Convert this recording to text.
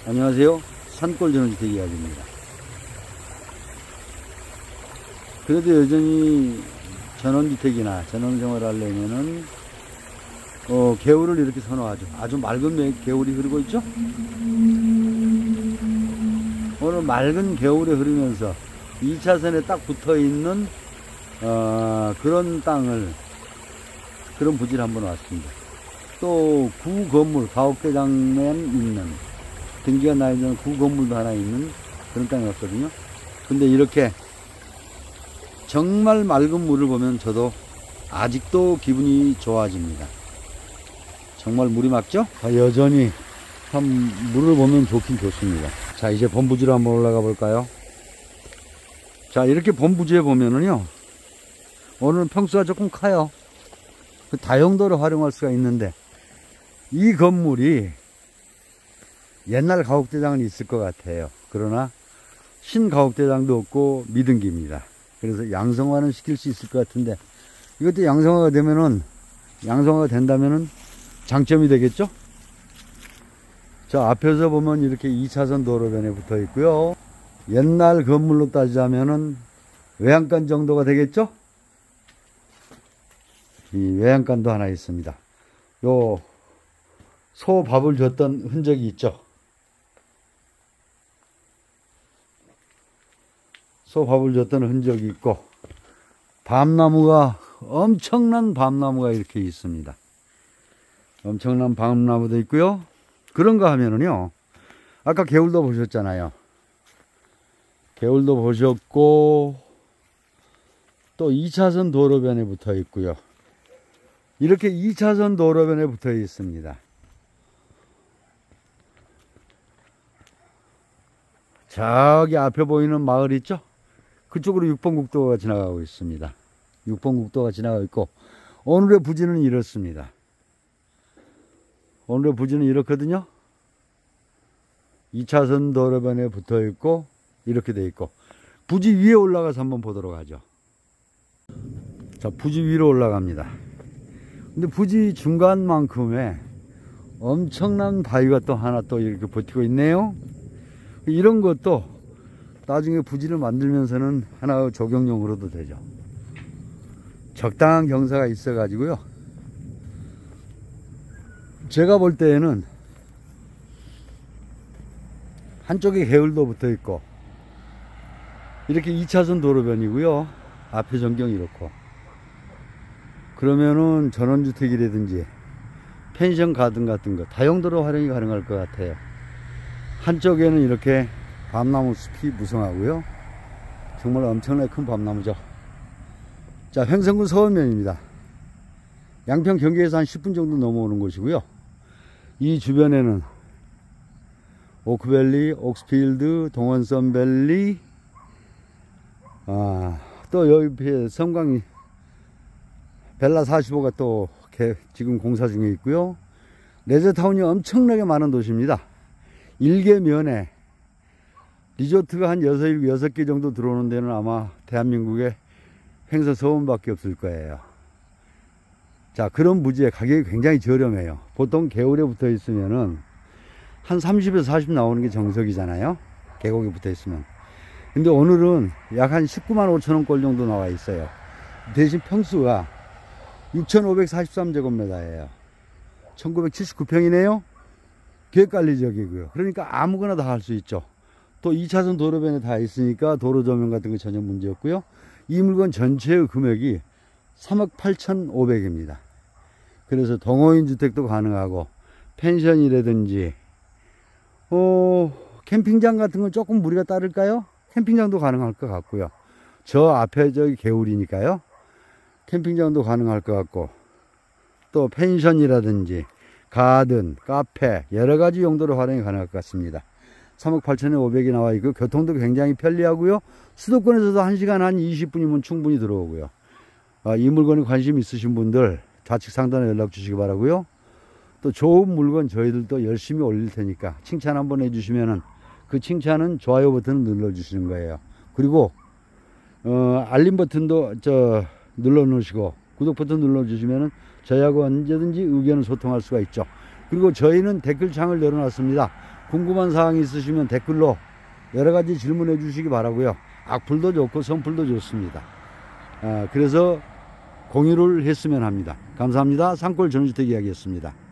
안녕하세요. 산골 전원주택 이야기입니다. 그래도 여전히 전원주택이나 전원생활 하려면은 개울을 이렇게 선호하죠. 아주 맑은 개울이 흐르고 있죠. 오늘 맑은 개울에 흐르면서 2차선에 딱 붙어있는 그런 땅을, 그런 부지를 한번 왔습니다. 또 구건물, 가옥대장만 있는, 등기가 나 있는 구건물도 하나 있는 그런 땅이 왔거든요. 근데 이렇게 정말 맑은 물을 보면 저도 아직도 기분이 좋아집니다. 정말 물이 맑죠? 여전히 참 물을 보면 좋긴 좋습니다. 자, 이제 본부지로 한번 올라가 볼까요? 자, 이렇게 본부지에 보면은요, 오늘은 평수가 조금 커요. 그 다용도로 활용할 수가 있는데, 이 건물이 옛날 가옥대장은 있을 것 같아요. 그러나 신가옥대장도 없고 미등기입니다. 그래서 양성화는 시킬 수 있을 것 같은데, 이것도 양성화가 된다면은 장점이 되겠죠? 자, 앞에서 보면 이렇게 2차선 도로변에 붙어 있고요. 옛날 건물로 따지자면은 외양간 정도가 되겠죠? 이 외양간도 하나 있습니다. 요 소 밥을 줬던 흔적이 있죠? 소 밥을 줬던 흔적이 있고, 밤나무가, 엄청난 밤나무가 이렇게 있습니다. 엄청난 밤나무도 있고요. 그런가 하면은요, 아까 개울도 보셨잖아요. 개울도 보셨고, 또 2차선 도로변에 붙어 있고요. 이렇게 2차선 도로변에 붙어 있습니다. 저기 앞에 보이는 마을 있죠? 그쪽으로 6번 국도가 지나가고 있습니다. 6번 국도가 지나가고 있고, 오늘의 부지는 이렇습니다. 오늘의 부지는 이렇거든요. 2차선 도로변에 붙어 있고, 이렇게 돼 있고, 부지 위에 올라가서 한번 보도록 하죠. 자, 부지 위로 올라갑니다. 근데 부지 중간만큼의 엄청난 바위가 또 하나 또 이렇게 버티고 있네요. 이런 것도 나중에 부지를 만들면서는 하나의 조경용으로도 되죠. 적당한 경사가 있어 가지고요, 제가 볼 때에는 한쪽에 개울도 붙어 있고, 이렇게 2차선 도로변이고요, 앞에 전경이 이렇고, 그러면은 전원주택이라든지 펜션 가든 같은 거 다용도로 활용이 가능할 것 같아요. 한쪽에는 이렇게 밤나무 숲이 무성하고요. 정말 엄청나게 큰 밤나무죠. 자, 횡성군 서원면입니다. 양평 경계에서 한 10분 정도 넘어오는 곳이고요. 이 주변에는 오크밸리, 옥스필드, 동원선밸리, 또 옆에 섬광이 벨라 45가 또 지금 공사 중에 있고요. 레저타운이 엄청나게 많은 도시입니다. 일개면에 리조트가 한 6개 정도 들어오는 데는 아마 대한민국에 횡성 서원밖에 없을 거예요. 자, 그런 부지에 가격이 굉장히 저렴해요. 보통 개울에 붙어 있으면은 한 30에서 40 나오는 게 정석이잖아요. 계곡에 붙어 있으면. 근데 오늘은 약 한 19만 5천 원꼴 정도 나와 있어요. 대신 평수가 6,543제곱미터예요. 1979평이네요. 계획관리지역이고요. 그러니까 아무거나 다 할 수 있죠. 또 2차선 도로변에 다 있으니까 도로 조명 같은 거 전혀 문제 없고요. 이 물건 전체의 금액이 3억 8,500입니다. 그래서 동호인 주택도 가능하고, 펜션이라든지 캠핑장 같은 건 조금 무리가 따를까요? 캠핑장도 가능할 것 같고요. 저 앞에 저기 개울이니까요. 캠핑장도 가능할 것 같고, 또 펜션이라든지 가든, 카페, 여러가지 용도로 활용이 가능할 것 같습니다. 3억 8,500이 나와 있고, 교통도 굉장히 편리하고요. 수도권에서도 1시간 한 20분이면 충분히 들어오고요. 이 물건에 관심 있으신 분들 좌측 상단에 연락 주시기 바라고요. 또 좋은 물건 저희들도 열심히 올릴 테니까 칭찬 한번 해주시면은, 그 칭찬은 좋아요 버튼을 눌러주시는 거예요. 그리고 알림 버튼도 눌러 놓으시고, 구독 버튼 눌러 주시면은 저희하고 언제든지 의견을 소통할 수가 있죠. 그리고 저희는 댓글창을 열어놨습니다. 궁금한 사항이 있으시면 댓글로 여러가지 질문해 주시기 바라고요. 악플도 좋고 선플도 좋습니다. 그래서 공유를 했으면 합니다. 감사합니다. 산골 전원주택 이야기였습니다.